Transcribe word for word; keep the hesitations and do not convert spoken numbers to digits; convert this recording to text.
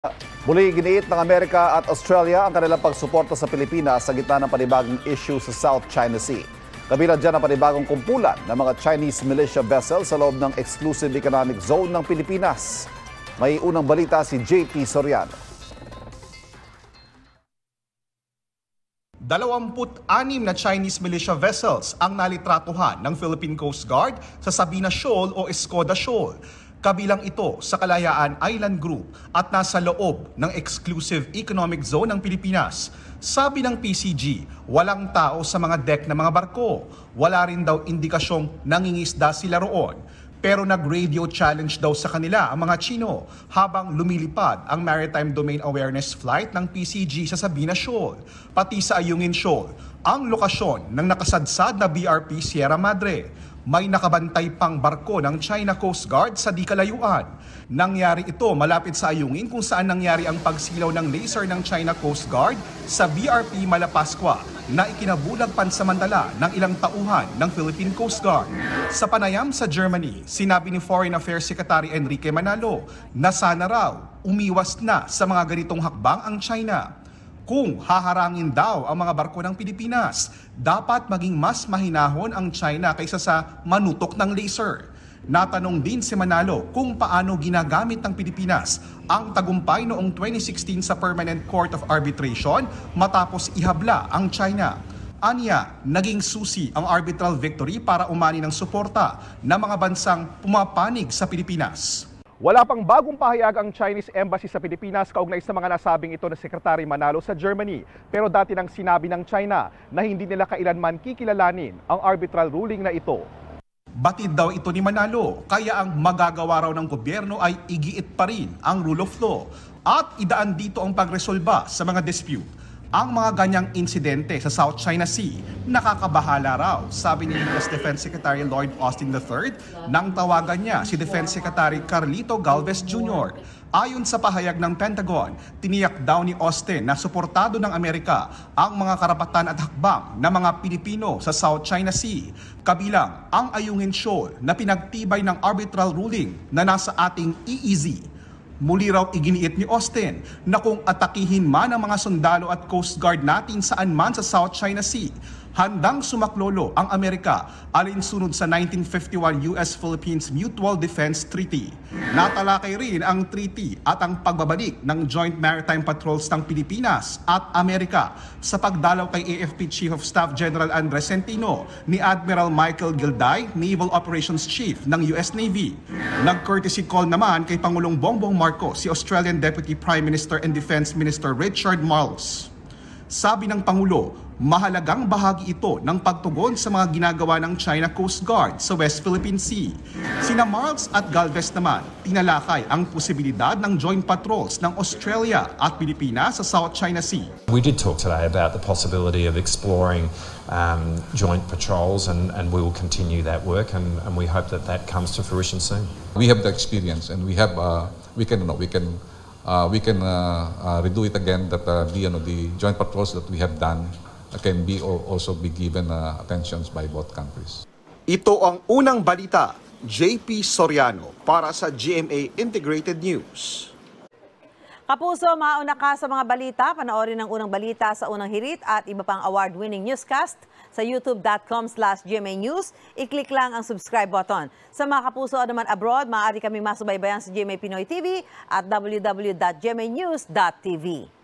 Muli giniit ng Amerika at Australia ang kanilang pagsuporta sa Pilipinas sa gitna ng panibagong issue sa South China Sea. Kabilang dyan ang panibagong kumpulan ng mga Chinese militia vessels sa loob ng exclusive economic zone ng Pilipinas. May unang balita si J P Soriano. Dalawampu't-anim na Chinese militia vessels ang nalitratuhan ng Philippine Coast Guard sa Sabina Shoal o Escoda Shoal. Kabilang ito sa Kalayaan Island Group at nasa loob ng exclusive economic zone ng Pilipinas. Sabi ng P C G, walang tao sa mga deck ng mga barko. Wala rin daw indikasyong nangingisda sila roon. Pero nag-radio challenge daw sa kanila ang mga Chino habang lumilipad ang Maritime Domain Awareness Flight ng P C G sa Sabina Shoal, pati sa Ayungin Shoal, ang lokasyon ng nakasadsad na B R P Sierra Madre. May nakabantay pang barko ng China Coast Guard sa di kalayuan. Nangyari ito malapit sa Ayungin kung saan nangyari ang pagsilaw ng laser ng China Coast Guard sa B R P Malapascua na ikinabulag pansamantala ng ilang tauhan ng Philippine Coast Guard. Sa panayam sa Germany, sinabi ni Foreign Affairs Secretary Enrique Manalo na sana raw umiwas na sa mga ganitong hakbang ang China. Kung haharangin daw ang mga barko ng Pilipinas, dapat maging mas mahinahon ang China kaysa sa manutok ng laser. Natanong din si Manalo kung paano ginagamit ng Pilipinas ang tagumpay noong twenty sixteen sa Permanent Court of Arbitration matapos ihabla ang China. Anya, naging susi ang arbitral victory para umani ng suporta ng mga bansang pumapanig sa Pilipinas. Wala pang bagong pahayag ang Chinese Embassy sa Pilipinas kaugnay sa mga nasabing ito na Secretary Manalo sa Germany. Pero dati nang sinabi ng China na hindi nila kailanman kikilalanin ang arbitral ruling na ito. Batid daw ito ni Manalo, kaya ang magagawa raw ng gobyerno ay igiit pa rin ang rule of law at idaan dito ang pagresolba sa mga dispute. Ang mga ganyang insidente sa South China Sea, nakakabahala raw, sabi ni U S Defense Secretary Lloyd Austin the third nang tawagan niya si Defense Secretary Carlito Galvez Junior Ayon sa pahayag ng Pentagon, tiniyak daw ni Austin na suportado ng Amerika ang mga karapatan at hakbang ng mga Pilipino sa South China Sea, kabilang ang Ayungin Shoal na pinagtibay ng arbitral ruling na nasa ating E E Z. Muli raw iginiit ni Austin na kung atakihin man ang mga sundalo at Coast Guard natin saan man sa South China Sea, handang sumaklolo ang Amerika alinsunod sa nineteen fifty-one U S-Philippines Mutual Defense Treaty. Natalakay rin ang treaty at ang pagbabalik ng Joint Maritime Patrols ng Pilipinas at Amerika sa pagdalaw kay A F P Chief of Staff General Andres Centino ni Admiral Michael Gilday, Naval Operations Chief ng U S Navy. Nag-courtesy call naman kay Pangulong Bongbong Marcos si Australian Deputy Prime Minister and Defense Minister Richard Marles. Sabi ng Pangulo, mahalagang bahagi ito ng pagtugon sa mga ginagawa ng China Coast Guard sa West Philippine Sea. Sina Marles at Galvez naman, tinalakay ang posibilidad ng joint patrols ng Australia at Pilipinas sa South China Sea. We did talk today about the possibility of exploring um, joint patrols and, and we will continue that work and, and we hope that that comes to fruition soon. We have the experience and we have, uh, we can, no, we can Uh, we can uh, uh, redo it again that uh, the, you know, the joint patrols that we have done uh, can be also be given uh, attentions by both countries. Ito ang unang balita, J P Soriano para sa G M A Integrated News. Kapuso, mauna ka sa mga balita. Panoorin ang unang balita sa unang hirit at iba pang award-winning newscast sa youtube dot com slash G M A News. I-click lang ang subscribe button. Sa mga kapuso naman abroad, maaari kaming masubaybayan sa G M A Pinoy T V at w w w dot g m a news dot t v.